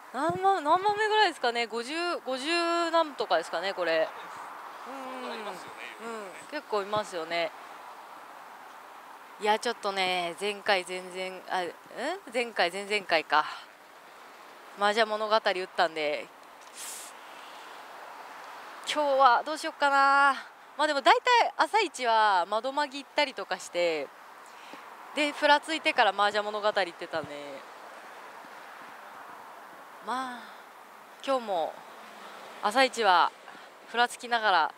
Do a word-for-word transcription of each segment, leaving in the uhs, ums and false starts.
何万何万目ぐらいですかね。ごじゅう、ごじゅう何とかですかねこれ。うん、うん、結構いますよね。いやちょっとね、前回前々あん前回前々回か麻雀物語打ったんで、今日はどうしよっかな。まあでも大体朝一は窓まぎ行ったりとかして、でふらついてから麻雀物語行ってたんで、まあ今日も朝一はふらつきながら。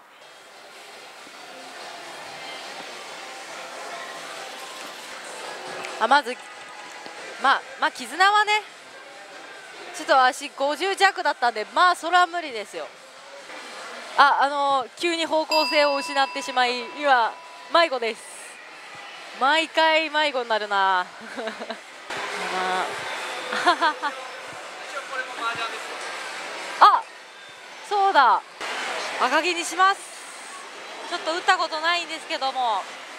あまずまあまあ絆はね、ちょっと足ごじゅう弱だったんで、まあそれは無理ですよ。ああの急に方向性を失ってしまい、今迷子です。毎回迷子になるな。あそうだ、赤木にします。ちょっと打ったことないんですけども。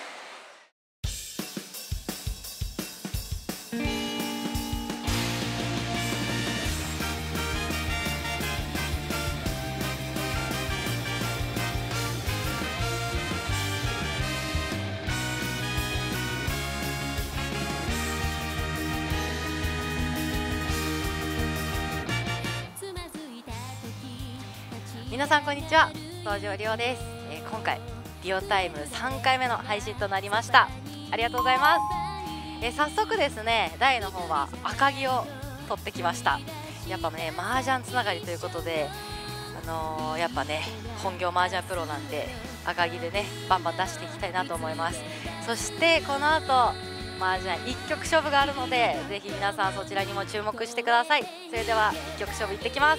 皆さんこんにちは、東條りおです。えー、今回リオタイムさんかいめの配信となりました。ありがとうございます。えー、早速ですね、台の方は赤木を取ってきました。やっぱね、麻雀つながりということで、あのー、やっぱね本業麻雀プロなんで赤木でねバンバン出していきたいなと思います。そしてこの後麻雀いっきょく勝負があるので、ぜひ皆さんそちらにも注目してください。それではいっきょく勝負行ってきます。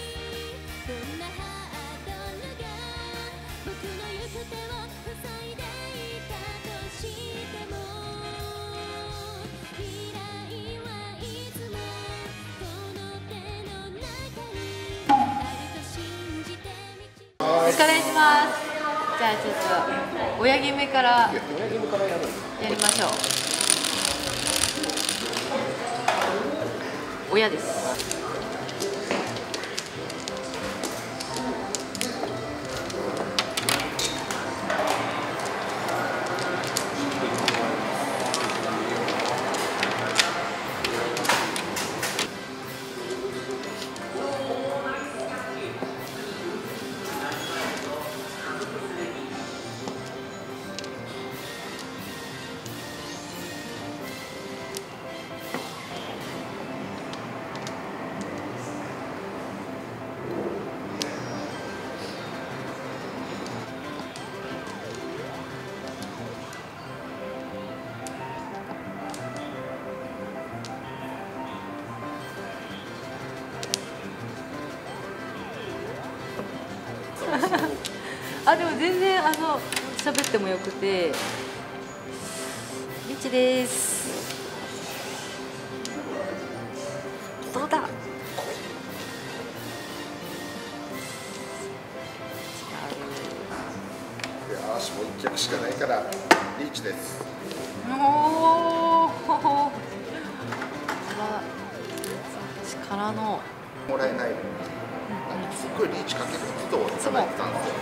お疲れします。じゃあちょっと親決めからやりましょう。親です。あでも全然あの喋ってもよくて、みちです。どうだ。 よし、もう一曲しかないからリーチです。 おお。力のもらえない。すっごいリーチかける人を捕まえてたんですよ。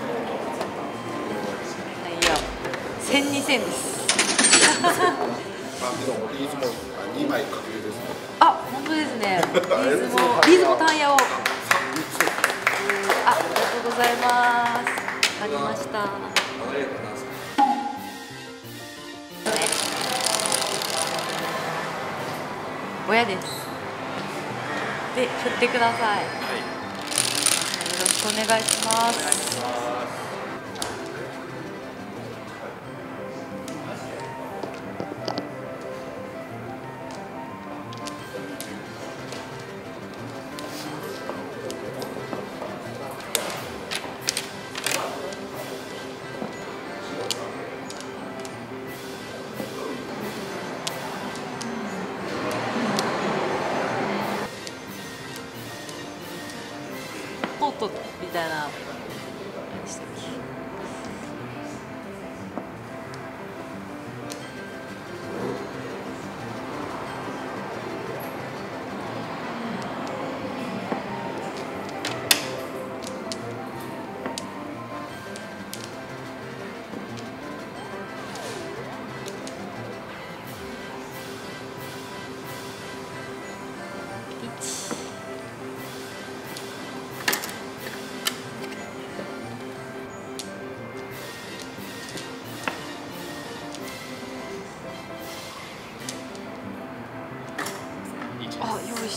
いや、千二千です。 あ、でもリーズも二枚かけるですね。 あ、本当ですね。リーズもリーズもタンヤを。あ、ありがとうございます。ありました。ありがとうございます。親です。で、振ってください。はい。よろしくお願いします。ポートみたいな。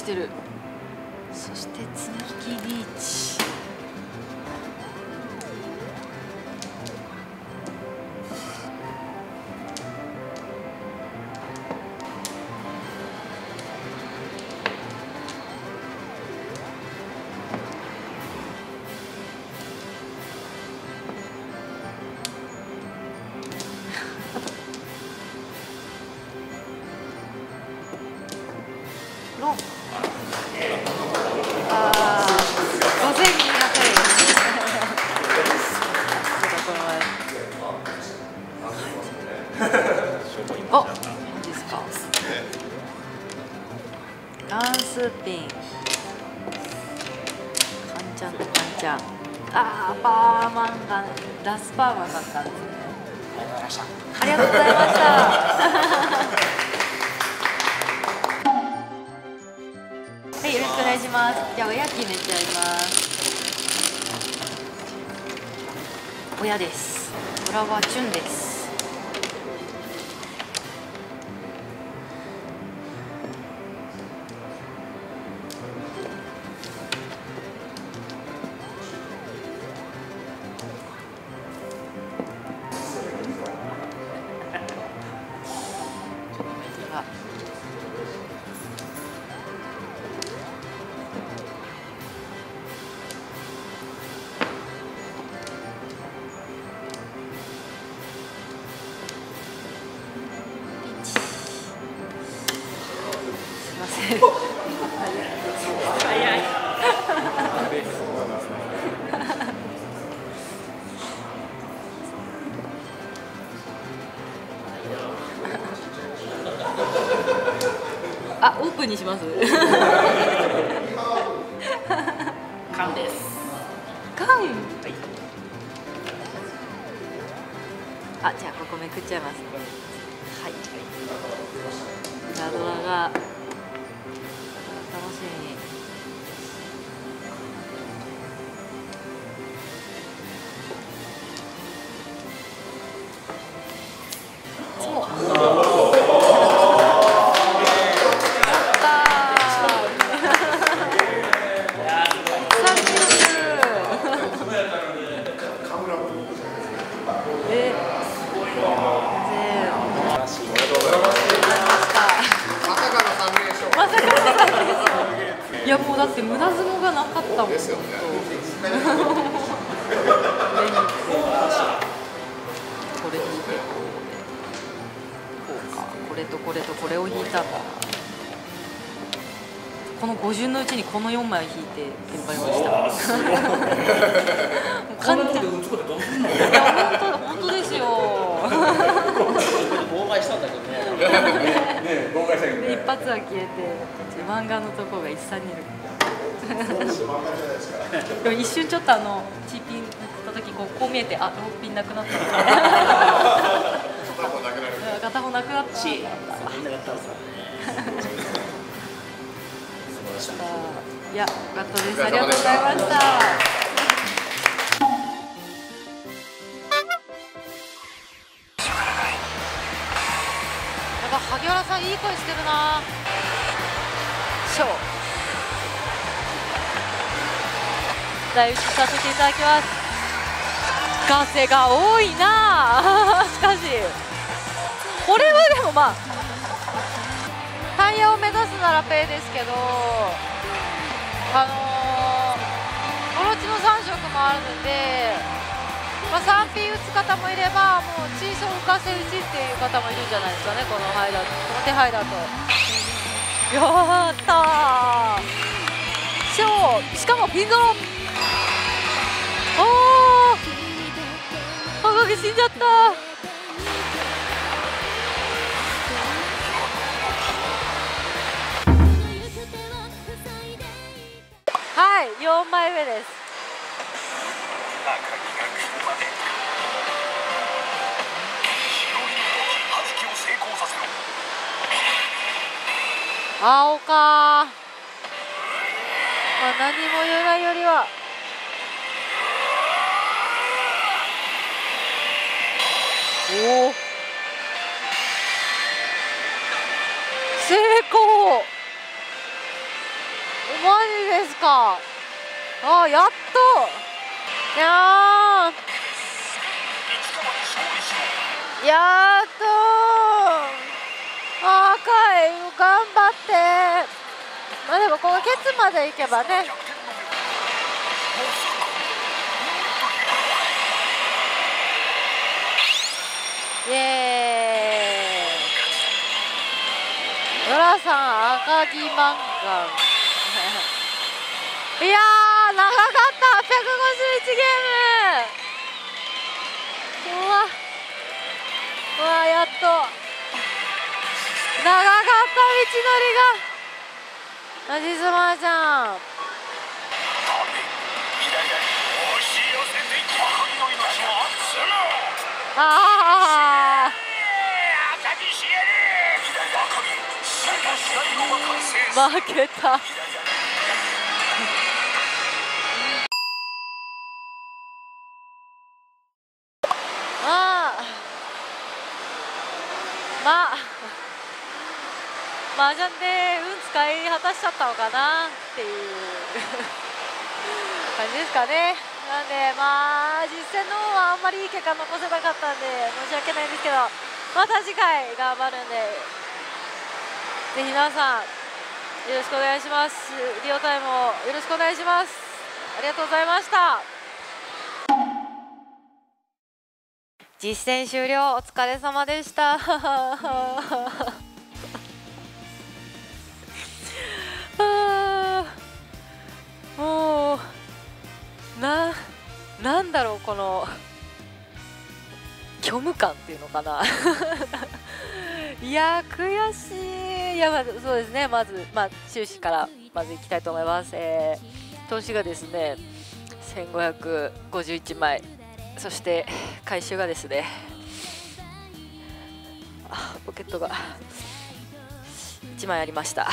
してる。そして積み木リーチ。ロン。ああ、ごせんにひゃくえんです。あ、何ですか。ランスピン。カンちゃんとカンちゃん。ああ、パーマンが、ラスパーマンだったんですね。ありがとうございました。はい、よろしくお願いします。じゃあ、親決めちゃいます。親です。裏はチュンです。早い。あ、オープンにします。 缶です。 缶。はい。あ、じゃあここめくっちゃいます。はい。ガドラが。楽しみに。そう。やったー。サンキュー。え。ゼロ。まさかのさん連勝。いやもうだって無駄相撲がなかったもん。ですよね。これ引いてこうか、これとこれとこれを引いたんだ。このご順のうちにこのよんまい引いてテンパりました。完全に。いや本当本当ですよ。 妨害したんだけどね。 で一発は消えて、漫画のとこが一三にいる。でも一瞬ちょっとあのチーピンった時こうこう見えて、あ、ローピンなくなったみたいな。片方なくなった。し、みんなやったんですよね。いや、よかったです。ありがとうございました。やっぱ萩原さんいい声してるな。ショー。台打ちさせていただきます。ガセが多いな。しかしこれはでもまあタイヤを目指すならペイですけど、あのー、オロチのさん色もあるので、まあ、スリーピー 打つ方もいればもうチーソー浮かせ打ちっていう方もいるんじゃないですかね、この牌だと、この手配だと。やったー、ショー、しかもピンゾロ。おー、ハガギ死んじゃった。はい、よんまいめです。青かー、まあ、何も言えないよりはおお、成功。 マジですか。あ、やっと。いやー、やっとー。赤い、頑張って。まあでもここケツまで行けばね。イエーイ。ノラさん赤木マンガン。いやー、長かった。はっぴゃくごじゅういちゲーム。うわうわ、やっと長かった道のりが。マジスマーちゃん。ああ負けた。ああまあ麻雀で運使い果たしちゃったのかなっていう感じですかね。なんでまあ実戦の方はあんまりいい結果残せなかったんで申し訳ないんですけど、また次回頑張るんでぜひ皆さんよろしくお願いします。リオタイムをよろしくお願いします。ありがとうございました。実戦終了、お疲れ様でしたもうな、なんだろうこの虚無感っていうのかないやー悔しい。いやまずそうですね、まずまあ終始からまずいきたいと思います。えー、投資がですねせんごひゃくごじゅういちまい、そして回収がですね、あポケットがいちまいありました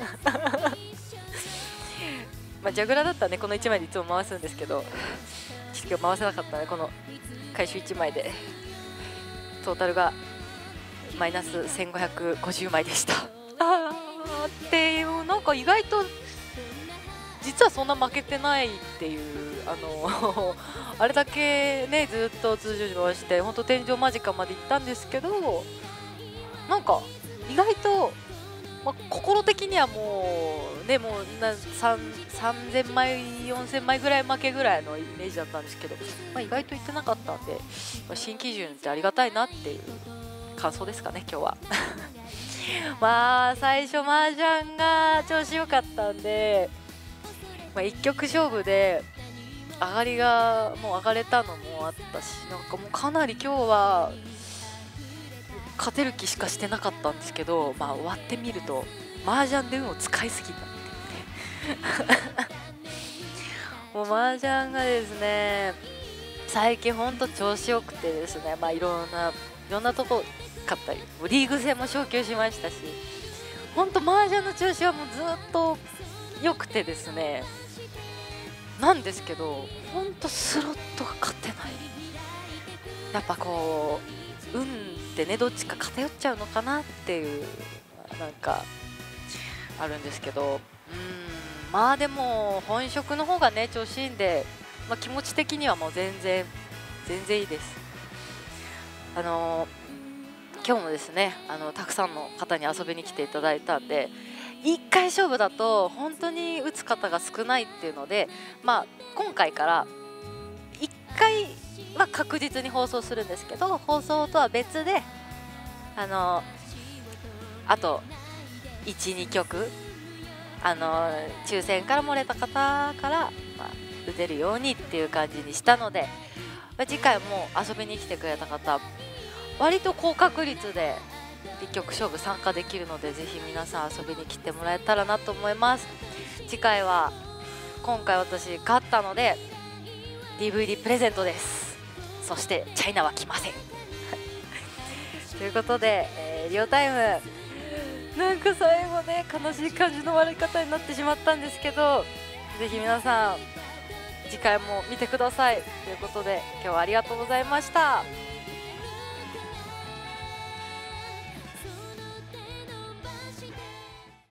まあジャグラーだったらねこのいちまいでいつも回すんですけど、今日回せなかったのでこの回収いちまいでトータルがマイナスせんごひゃくごじゅうまいでしたあーっていう、なんか意外と実はそんな負けてないっていう、あのあれだけねずっと通常時回して本当天井間近まで行ったんですけど、なんか意外と、まあ、心的にはもうねもうなさんぜんまいよんせんまいぐらい負けぐらいのイメージだったんですけど、まあ、意外といってなかったんで、まあ、新基準ってありがたいなっていう感想ですかね今日はまあ最初麻雀が調子良かったんで、まあ、いっきょく勝負で上がりがもう上がれたのもあったし、なんかもうかなり今日は勝てる気しかしてなかったんですけど、まあ終わってみると麻雀で運を使いすぎたっていうねもう麻雀がですね最近ほんと調子よくてですね、まあいろんないろんなとこ勝ったりリーグ戦も昇級しましたし、ほんと麻雀の調子はもうずっと良くてですね、なんですけどほんとスロットが勝てない。やっぱこう運ってねどっちか偏っちゃうのかなっていうなんかあるんですけど、うんまあでも本職の方がね調子いいんで、まあ、気持ち的にはもう全然全然いいです。あの今日もですねあのたくさんの方に遊びに来ていただいたんで、いっかい勝負だと本当に打つ方が少ないっていうので、まあ今回からいっかいは確実に放送するんですけど、放送とは別であのあといち、にきょくあの抽選から漏れた方から、まあ、打てるようにっていう感じにしたので、まあ、次回も遊びに来てくれた方割と高確率でいっきょく勝負参加できるので、ぜひ皆さん遊びに来てもらえたらなと思います。次回は今回私勝ったので ディーブイディー プレゼントです。そしてチャイナは来ませんということで、えー、リオタイムなんか最後ね悲しい感じの終わり方になってしまったんですけど、ぜひ皆さん次回も見てくださいということで、今日はありがとうございました。